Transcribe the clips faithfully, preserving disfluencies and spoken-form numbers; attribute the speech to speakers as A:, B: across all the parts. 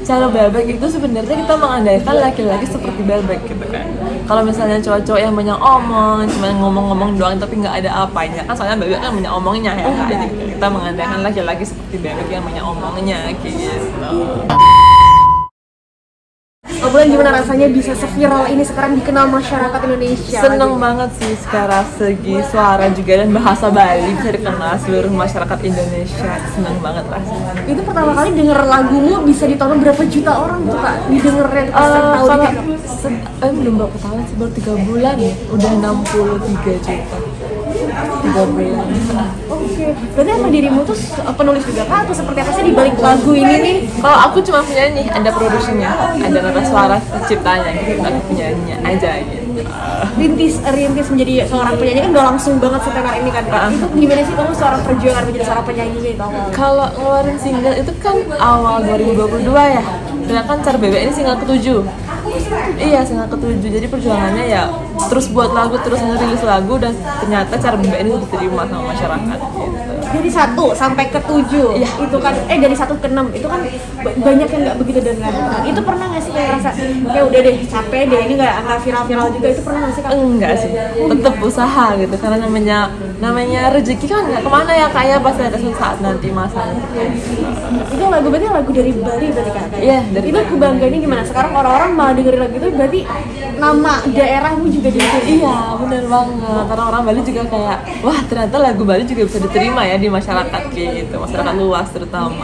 A: cara bebek itu sebenarnya kita mengandaikan laki-laki seperti bebek gitu kan. Kalau misalnya cowok-cowok yang banyak omong, cuma ngomong-ngomong doang tapi nggak ada apanya kan, soalnya bebek kan banyak omongnya ya kan. Jadi kita mengandaikan laki-laki seperti bebek yang banyak omongnya kayak gitu.
B: Oh, bulan gimana rasanya bisa seviral ini sekarang dikenal masyarakat Indonesia?
A: Seneng banget sih secara segi suara juga dan bahasa Bali bisa dikenal seluruh masyarakat Indonesia. Seneng banget rasanya.
B: Itu pertama kali denger lagumu bisa ditonton berapa juta orang tuh kak? Didengerin pas
A: Uh,
B: tahu
A: kalau
B: di
A: se- eh, belum berapa tahun sih, baru tiga bulan ya, udah enam puluh tiga juta. Tiga bulan.
B: Oke, berarti apa dirimu tuh penulis juga kak atau seperti apa sih di balik lagu ini nih?
A: Kalau aku cuma penyanyi, ada produksinya, ada nada suara ciptanya gitu, aku penyanyinya aja gitu.
B: Rintis rintis menjadi seorang penyanyi kan gak langsung banget setenar ini kan.
A: Uh-uh.
B: Itu gimana sih kamu seorang perjuangan menjadi seorang penyanyi gitu?
A: Kalau ngeluarin single itu kan awal dua ribu dua puluh dua ya, sedangkan Cara Bebek ini single ketujuh. Iya, single ketujuh. Jadi perjuangannya ya terus buat lagu, terus ngerilis lagu, dan ternyata Cara Bebek ini diterima sama masyarakat gitu.
B: Dari satu sampai ke tujuh,
A: iya.
B: Itu kan eh dari satu ke enam itu kan banyak yang nggak begitu dengar. Itu pernah nggak sih kayak rasa ya udah deh capek deh ini nggak nggak viral-viral juga, itu pernah nggak sih kak?
A: Enggak sih, tetap usaha gitu, karena namanya namanya rezeki kan nggak kemana ya, kayak pasti ada suatu saat nanti masanya.
B: Itu lagu berarti lagu dari Bali berarti kak?
A: Iya, dari
B: itu
A: Bali.
B: kebanggaannya gimana? Sekarang orang-orang malah dengerin lagu itu berarti nama daerahmu juga didengerin.
A: Iya, bener banget. Karena orang Bali juga kayak, wah ternyata lagu Bali juga bisa diterima ya di masyarakat kayak gitu, masyarakat luas terutama.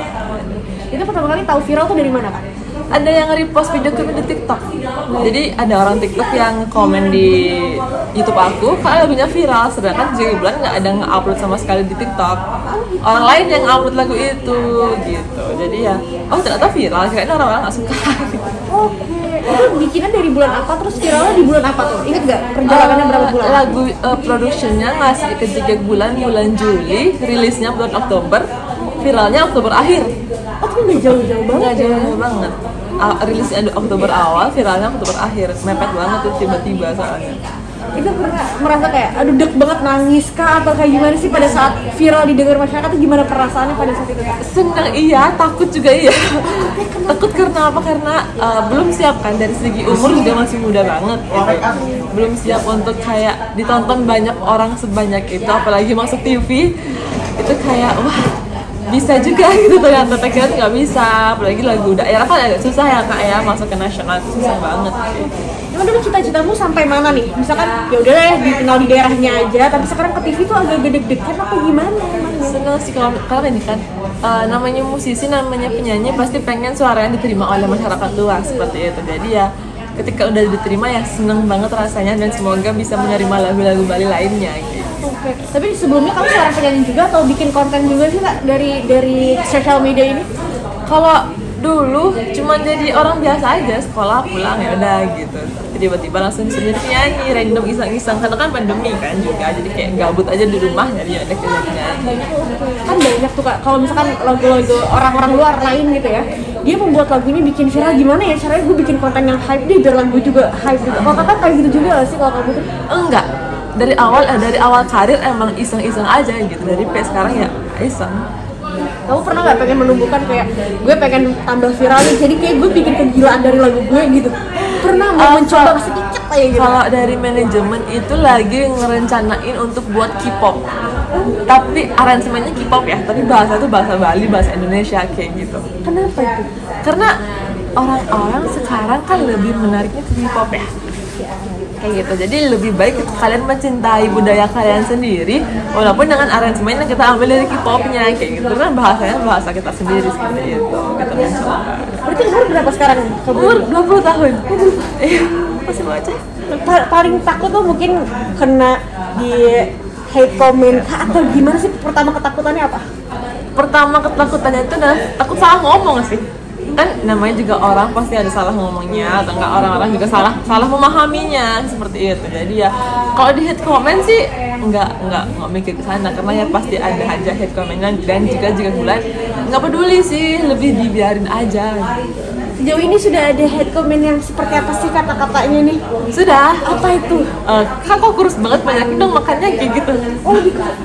B: Itu pertama kali tahu viral tuh dari mana kak?
A: Ada yang nge-repost video klip di TikTok. Jadi ada orang TikTok yang komen di YouTube aku, kalau lagunya viral, sedangkan tiga bulan nggak ada nge-upload sama sekali di TikTok. Orang lain yang upload lagu itu gitu. Jadi ya, oh ternyata viral, kayaknya orang-orang nggak suka.
B: Oke, itu bikinnya dari bulan apa? Terus viralnya di bulan apa tuh? Ingat nggak perjalanannya berapa bulan?
A: Uh, lagu uh, productionnya ngasih ke tiga bulan, bulan Juli, rilisnya bulan Oktober, viralnya Oktober akhir.
B: Oh, tapi nggak jauh-jauh banget.
A: Nggak jauh banget. Uh, rilisnya Oktober awal, viralnya Oktober akhir. Mepet banget tuh tiba-tiba soalnya.
B: Itu pernah merasa kayak aduh deg banget, nangis kah atau kayak gimana sih pada saat viral didengar masyarakat itu, gimana perasaannya pada saat itu?
A: Senang iya, takut juga iya. Takut karena apa? Karena uh, belum siap kan, dari segi umur juga masih muda banget gitu. Belum siap untuk kayak ditonton banyak orang sebanyak itu, apalagi masuk T V. Itu kayak wah, bisa juga gitu, ternyata ternyata nggak bisa, apalagi lagu daerah kan agak susah ya kak ya, masuk ke nasional itu susah banget.
B: Emang dulu cita-citamu sampai mana nih? Misalkan ya udah deh dikenal di daerahnya aja, tapi sekarang ke T V tuh agak gede-gedekan apa gimana?
A: Senang sih kalau kalau ini kan uh, namanya musisi, namanya penyanyi, pasti pengen suaranya diterima oleh masyarakat luas seperti itu. Jadi ya ketika udah diterima ya seneng banget rasanya, dan semoga bisa menerima lagu-lagu Bali lainnya gitu.
B: Oke, tapi sebelumnya kamu seorang penyanyi juga atau bikin konten juga sih kak dari dari sosial media ini?
A: Kalau dulu cuma jadi orang biasa aja, sekolah pulang ya udah gitu. Tiba-tiba langsung sendiri nyanyi, random iseng-iseng, karena kan pandemi kan juga, jadi kayak gabut aja di rumah, jadi ada kerja nyanyi.
B: Kan banyak tuh kak, kalau misalkan lagu-lagu orang-orang luar lain gitu ya, dia membuat lagu ini bikin viral, gimana ya caranya gue bikin konten yang hype deh biar lagu juga hype gitu. Kalau kakak kayak gitu juga gak sih kalau kamu tuh?
A: Enggak, dari awal eh, dari awal karir emang iseng-iseng aja gitu, dari P sekarang ya iseng.
B: Kamu pernah nggak pengen menumbuhkan kayak gue pengen tambah viral nih, jadi kayak gue bikin kegilaan dari lagu gue gitu? Pernah mau
A: Uh,
B: mencoba
A: kalau-
B: sedikit kayak gitu?
A: Kalau dari manajemen itu lagi ngerencanain untuk buat K-pop, tapi aransemennya K-pop ya, tapi bahasa itu bahasa Bali, bahasa Indonesia kayak gitu.
B: Kenapa itu?
A: Karena orang-orang sekarang kan lebih menariknya ke K-pop ya, kayak gitu. Jadi lebih baik kalian mencintai budaya kalian sendiri, walaupun dengan aransemen yang kita ambil dari K-popnya kayak gitu. Kan bahasanya bahasa kita sendiri seperti itu. Kita mencoba.
B: Berarti umur berapa sekarang?
A: Umur dua puluh tahun. Iya, masih bocah.
B: Pa- paling takut tuh mungkin kena di hate comment kah, atau gimana sih? Pertama ketakutannya apa?
A: Pertama ketakutannya itu adalah takut salah ngomong sih. Kan namanya juga orang pasti ada salah ngomongnya, atau enggak orang-orang juga salah salah memahaminya seperti itu. Jadi ya kalau di hate comment sih enggak enggak enggak mikir ke sana, karena ya pasti ada aja hate comment, dan, dan juga juga bulan nggak peduli sih, lebih dibiarin aja.
B: Sejauh ini sudah ada hate comment yang seperti apa sih kata-katanya nih?
A: Sudah.
B: Apa itu?
A: Uh, kan kok kurus banget, banyakin dong makannya kayak gitu.
B: Oh lebih ke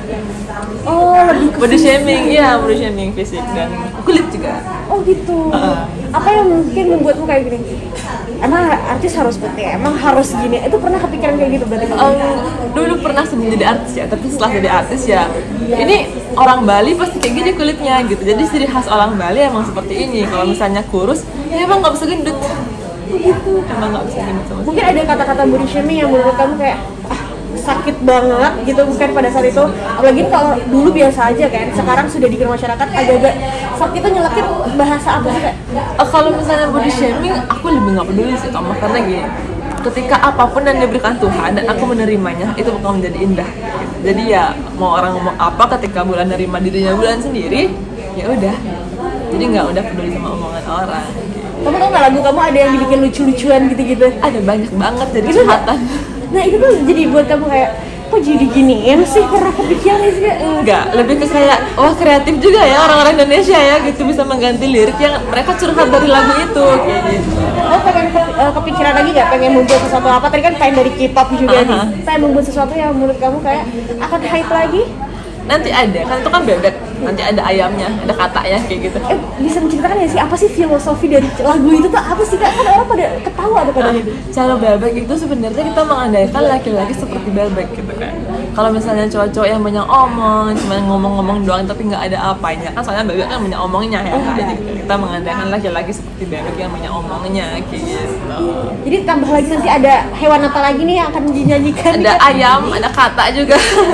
B: Oh lebih ke
A: Body shaming, iya body shaming fisik dan kulit juga.
B: Oh gitu.
A: Uh.
B: Apa yang mungkin sih yang membuatmu kayak gini? Emang artis harus putih, emang harus gini? Itu pernah kepikiran kayak gitu berarti?
A: Um, dulu pernah sebelum jadi artis ya, tapi setelah jadi artis ya, ini orang Bali pasti kayak gini kulitnya gitu. Jadi ciri khas orang Bali emang seperti ini. Kalau misalnya kurus, ya emang nggak bisa gendut. Gitu, emang nggak bisa gendut sama.
B: Mungkin ada kata-kata body shaming yang menurut kamu kayak ah, sakit banget gitu bukan pada saat itu. Apalagi kalau dulu biasa aja kan, sekarang sudah dikira masyarakat agak-agak sakit itu nyelekit bahasa apa sih kak?
A: Uh, kalau misalnya body shaming, aku lebih nggak peduli sih kamu karena gini. Ketika apapun yang diberikan Tuhan dan aku menerimanya, itu bakal menjadi indah. Gitu. Jadi ya mau orang ngomong apa, ketika Bulan nerima dirinya Bulan sendiri, ya udah. Jadi nggak udah peduli sama omongan orang. Gitu.
B: Kamu tau nggak lagu kamu ada yang dibikin lucu-lucuan gitu-gitu?
A: Ada banyak banget jadi
B: Itu
A: curhatan.
B: Nah itu tuh jadi buat kamu kayak kok jadi giniin sih, pernah kepikiran sih kak?
A: Enggak, lebih ke kayak wah kreatif juga ya orang-orang Indonesia ya gitu bisa mengganti lirik yang mereka curhat dari lagu itu kayak gitu.
B: Oh pengen ke- uh, kepikiran lagi nggak pengen membuat sesuatu apa? Tadi kan pengen dari K-pop juga nih.
A: Aha.
B: Pengen membuat sesuatu yang menurut kamu kayak akan hype lagi?
A: Nanti ada, kan itu kan bebek, nanti ada ayamnya, ada katanya kayak gitu.
B: Eh bisa menceritakan ya sih apa sih filosofi dari lagu itu tuh apa sih kak? Kan orang pada ketawa tuh kadang itu.
A: Cara bebek itu sebenarnya kita mengandaikan laki-laki seperti bebek gitu kan. Kalau misalnya cowok-cowok yang banyak omong, cuma ngomong-ngomong doang tapi nggak ada apanya, kan soalnya bebek kan banyak omongnya ya kan. Jadi kita mengandaikan laki-laki seperti bebek yang banyak omongnya kayak gitu.
B: Jadi tambah lagi nanti ada hewan apa lagi nih yang akan dinyanyikan?
A: Ada ayam, ada kata juga.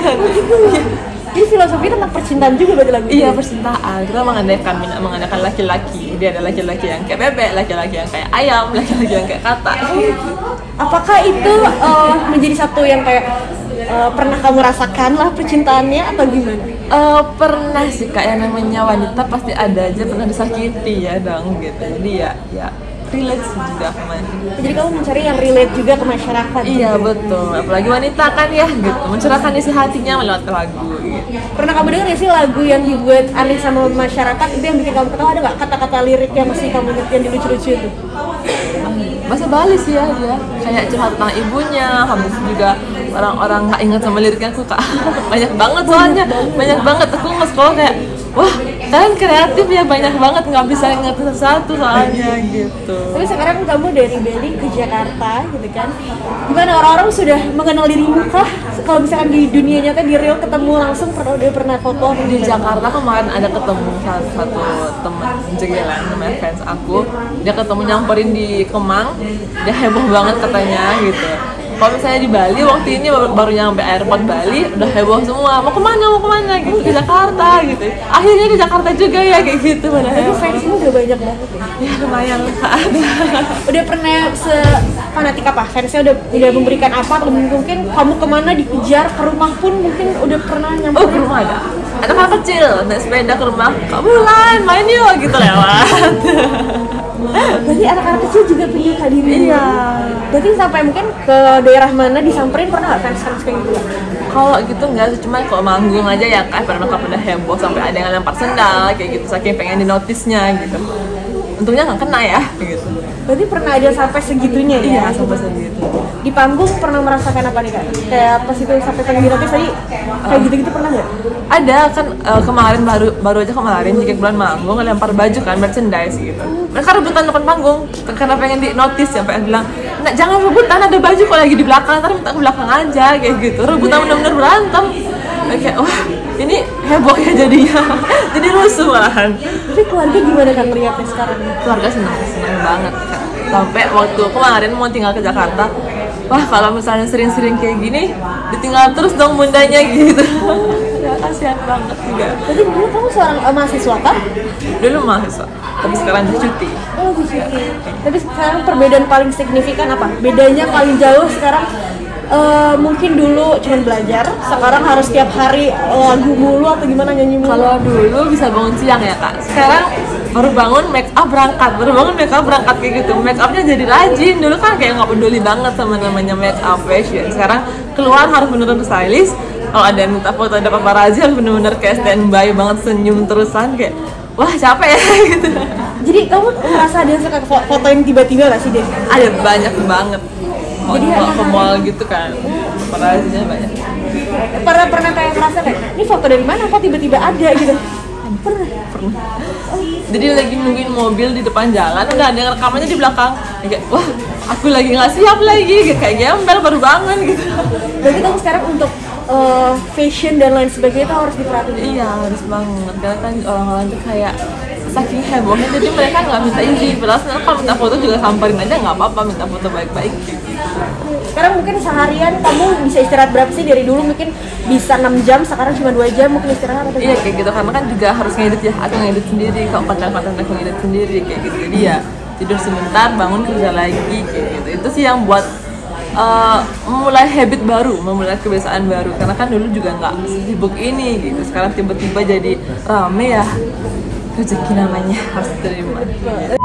B: Jadi filosofi tentang percintaan juga berarti lagu
A: Iya
B: itu?
A: percintaan, kita mengandaikan mengandaikan laki-laki. Dia ada laki-laki yang kayak bebek, laki-laki yang kayak ayam, laki-laki yang kayak kata.
B: Apakah itu uh, menjadi satu yang kayak uh, pernah kamu rasakan lah percintaannya atau gimana?
A: Uh, pernah sih kak, yang namanya wanita pasti ada aja pernah disakiti ya dong gitu. Jadi ya ya relate sih juga sama.
B: Jadi kamu mencari yang relate juga ke masyarakat.
A: Iya
B: gitu.
A: betul, apalagi wanita kan ya gitu, mencurahkan isi hatinya lewat lagu gitu.
B: Pernah kamu dengar nggak sih lagu yang dibuat aneh sama masyarakat itu yang bikin kamu ketawa? Ada nggak kata-kata lirik yang masih kamu ingat yang lucu-lucu itu?
A: Bahasa Bali sih ya dia, kayak curhat tentang ibunya, habis itu juga orang-orang nggak ingat sama liriknya aku kak. Banyak banget soalnya, banyak banget aku nggak sekolah kayak wah kalian kreatif ya, banyak banget nggak bisa ingat satu soalnya gitu.
B: Tapi sekarang kamu dari Bali ke Jakarta gitu kan, gimana orang-orang sudah mengenal dirimu kah? Kalau misalkan di dunia nyata di real ketemu langsung pernah udah pernah foto
A: Di Jakarta kemarin ada ketemu satu, satu teman jegelan namanya fans aku, dia ketemu nyamperin di Kemang, dia heboh banget katanya gitu. Kalau misalnya di Bali waktu ini baru, baru nyampe airport Bali udah heboh semua, mau kemana mau kemana gitu, ke Jakarta gitu. Akhirnya di Jakarta juga ya kayak gitu pada
B: Tapi
A: heboh.
B: fansmu udah banyak banget ya?
A: Ya lumayan lah ada.
B: Udah pernah se fanatik apa? Fansnya udah udah memberikan apa? Atau mungkin kamu kemana dikejar, ke rumah pun mungkin udah pernah
A: Oh ke
B: nyamperin?
A: rumah ada. Ada anak kecil naik sepeda ke rumah, Kak Bulan main yuk gitu lewat.
B: Berarti anak-anak kecil juga punya kak diri.
A: Iya.
B: Berarti sampai mungkin ke daerah mana disamperin pernah nggak fans-fans kayak gitu?
A: Kalau gitu enggak sih, cuma kalau manggung aja ya kan pada mereka pada heboh sampai ada yang lempar sendal kayak gitu, saking pengen di notisnya gitu. Untungnya nggak kena ya kayak gitu.
B: Berarti pernah ada sampai segitunya ya?
A: Iya sampai segitu.
B: Di panggung pernah merasakan apa nih kak? Kayak pas itu sampai pengen di notis tadi kayak gitu-gitu pernah nggak?
A: Ada kan eh, kemarin baru baru aja kemarin jika bulan manggung lempar baju kan merchandise gitu. Mereka rebutan depan panggung karena pengen di notice sampai bilang, "Nah, jangan rebutan, ada baju kok lagi di belakang, ntar minta ke belakang aja." Kayak gitu. Rebutan bener-bener berantem. Kayak wah, ini heboh ya jadinya. Jadi rusuh malahan.
B: Tapi keluarga gimana kan melihatnya sekarang?
A: Keluarga senang, senang banget kan. Sampai waktu kemarin mau tinggal ke Jakarta, wah kalau misalnya sering-sering kayak gini, ditinggal terus dong bundanya gitu. Ya kasihan banget juga.
B: Berarti dulu kamu seorang uh, mahasiswa kan?
A: Dulu mahasiswa, tapi sekarang udah cuti.
B: Oh gitu. Tapi sekarang perbedaan paling signifikan apa? Bedanya paling jauh sekarang uh, mungkin dulu cuma belajar, sekarang harus tiap hari lagu mulu atau gimana nyanyi mulu?
A: Kalau dulu bisa bangun siang ya kak, sekarang baru bangun make up berangkat, baru bangun make up berangkat kayak gitu. Make upnya jadi rajin, dulu kan kayak nggak peduli banget sama namanya make up fashion. Sekarang keluar harus bener-bener stylist. Kalau ada yang minta foto ada paparazzi harus bener-bener kayak standby banget, senyum terusan kayak wah capek ya gitu.
B: Jadi kamu merasa ada yang suka fo- fotoin tiba-tiba gak sih Des?
A: Ada banyak banget. Mau
B: Jadi
A: dibawa
B: anak-
A: ke mall gitu kan, paparazzinya banyak.
B: Pernah pernah kayak merasa kayak ini foto dari mana kok tiba-tiba ada gitu? Pernah?
A: Pernah. Jadi lagi nungguin mobil di depan jalan, udah ada yang rekamannya di belakang. Kayak, wah, aku lagi nggak siap lagi, kayak gembel baru bangun gitu.
B: Berarti kamu sekarang untuk uh, fashion dan lain sebagainya itu harus diperhatiin.
A: Iya, harus banget. Karena kan orang-orang tuh kayak saking hebohnya, jadi mereka nggak minta izin. Padahal sebenarnya kalau minta foto juga samperin aja nggak apa-apa, minta foto baik-baik gitu.
B: Sekarang mungkin seharian kamu bisa istirahat berapa sih? Dari dulu mungkin bisa enam jam, sekarang cuma dua jam mungkin istirahat atau
A: iya kayak gitu, karena kan juga harus ngedit ya, aku ngedit sendiri, kalau konten-konten aku ngedit sendiri kayak gitu. Jadi ya tidur sebentar, bangun kerja lagi kayak gitu. Itu sih yang buat uh, memulai habit baru, memulai kebiasaan baru. Karena kan dulu juga nggak sibuk ini gitu, sekarang tiba-tiba jadi rame ya, rezeki namanya harus terima.